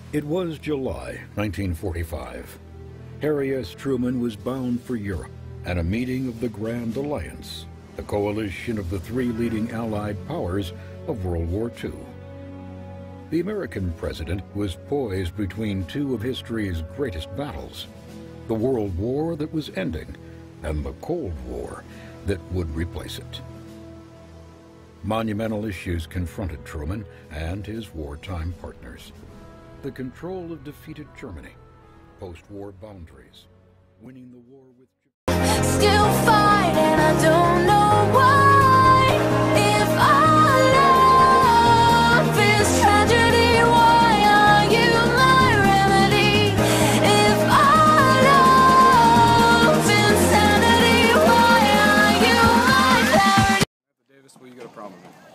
It was July 1945. Harry S. Truman was bound for Europe at a meeting of the Grand Alliance, the coalition of the three leading Allied powers of World War II. The American president was poised between two of history's greatest battles, the World War that was ending and the Cold War that would replace it. Monumental issues confronted Truman and his wartime partners. The control of defeated Germany, post-war boundaries, winning the war with Japan. Still fighting, I don't know why. If our love is tragedy, why are you my remedy? If our love's insanity, why are you my parody? Davis, will you get a problem with?